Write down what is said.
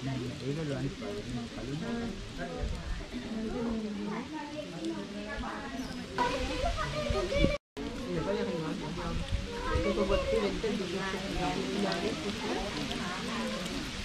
duluan paling. Iya banyak yang mau. Itu buat film kan juga.